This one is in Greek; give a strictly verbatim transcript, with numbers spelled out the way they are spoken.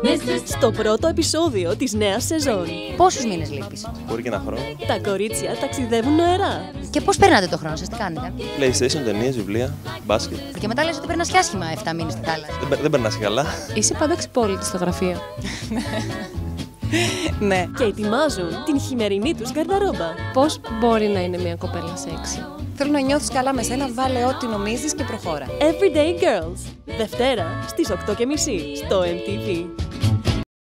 Στο πρώτο επεισόδιο της νέας σεζόν. Πόσους μήνες λείπεις? Μπορεί και ένα χρόνο. Τα κορίτσια ταξιδεύουν νοερά. Και πώς περνάτε το χρόνο σας, τι κάνετε? PlayStation, ταινίες, βιβλία, μπάσκετ. Και μετά λες ότι περνάς και άσχημα εφτά μήνες στη θάλασσα. Δεν, δεν περνάς καλά. Είσαι πάντα ξυπόλυτη στο γραφείο. Ναι. Και ετοιμάζουν την χειμερινή τους γκαρνταρόμπα. Πώς μπορεί να είναι μια κοπέλα σεξι? Θέλω να νιώθεις καλά με σένα, βάλε ό,τι νομίζεις και προχώρα. Everyday Girls. Δευτέρα στις οκτώ και μισή στο εμ τι βι.